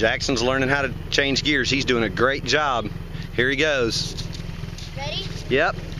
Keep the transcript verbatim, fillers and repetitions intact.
Jackson's learning how to change gears. He's doing a great job. Here he goes. Ready? Yep.